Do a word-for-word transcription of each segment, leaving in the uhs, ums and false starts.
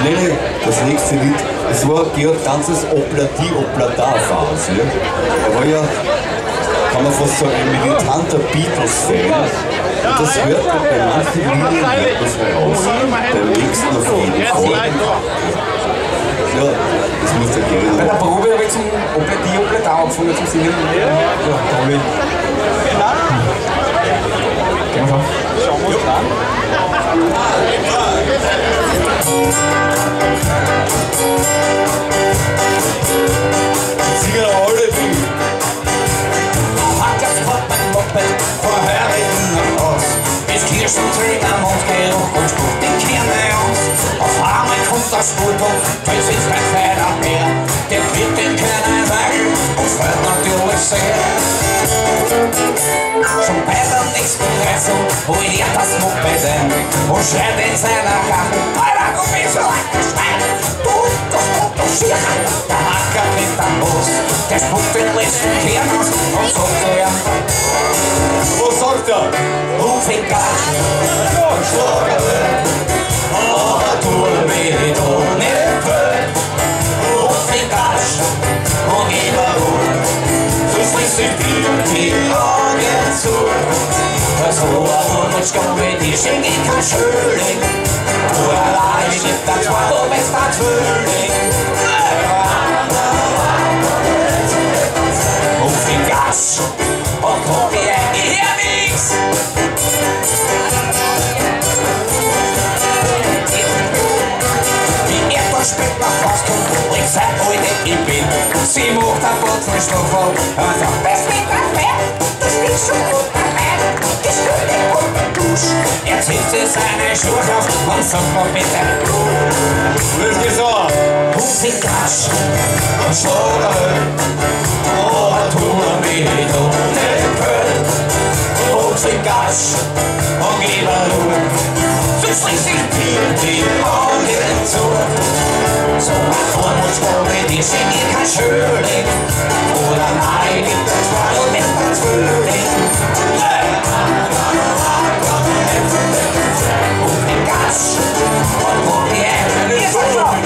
Nee, das nächste Lied, das war Georg Danzers Oblati-Oblata-Phase. Er war ja, kann man fast sagen, ein militanter Beatles-Fan. Und das hört man bei manchen Liedern hört das heraus. Beim nächsten auf jeden Fall. Ja, das muss der gerne noch. Bei der Probe habe ich zum Oblati-Oblata angefangen zu singen. Ja, Tommy. Gehen wir schon. Schauen wir uns an. Singen alle die. Hat das Wort mein Moped vorher in aus. Bis Kirschenträger, Mondgeruch und spuckt die Kerne aus. Auf einmal kommt das Spurtuch, das ist ein feiner Bär. Der kriegt den keinen Weil und freut natürlich sehr. Schon bei der nächsten Reifung holt er das Moped ein und schreit in seiner Garten: Alter, du bist so ein Schwein! Du, das Motto schier! Der Hacker mit am Bus, der spuckt den letzten Kern aus und sagt zu ihm: Was sagt er? Ruf ihn Gatsch und schlag ihn, aber tu mir doch nicht weh. Ruf ihn Gatsch und gib mir Ruhe, sonst schließt sich dir die Augen zu. Das Rohr und Schaube, die schenk ich kein Schöling. Du allein gibt das Wort, du bist ein Zwilling. Ruf ihn Gatsch und komm mir hier nix. Die Erdbeer spät nach was kommt, bringt sein heute im Bett. Sie macht ein Botzen Stoff auf und sagt: Das mit der Fett, du spielst schon gut bei mir. Ich stell dich unter den Dusch. Er zieht sich seine Schuhe auf und sagt mal bitte: Was geht's an? Ruf ihn Gatsch und schlag ihn, aber tu mir doch nicht weh. Ruf ihn Gatsch und gib mir Ruhe, sonst schließ ich dir die Augen zu. So ein Vormundschgaube, die schenk ich kein Schöling. Oder nein, gibt es mal und nicht ein Zwilling. Ruf ihn Gatsch und komm hier, ihr seid schon.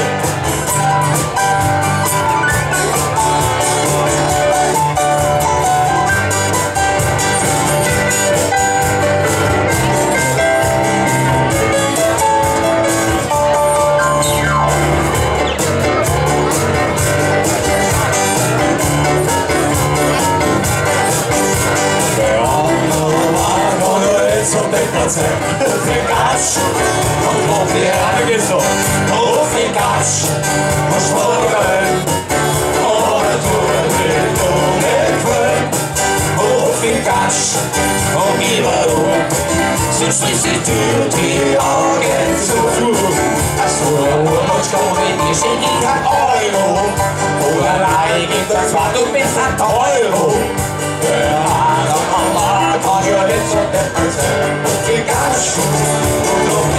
Ruf ihn Gatsch und komm hier, ruf ihn Gatsch und schlag ihn, aber tu mir doch nicht weh. Ruf ihn Gatsch und gib mir Ruhe, sonst schließ ich dir die Augen zu. So eine Urmundschgaube, die schenk ich kein Euro. Oder allein gibt das Wort, du bist ein Teuro. Der Mann kann ja nicht so deppert sein. Ruf ihn Gatsch und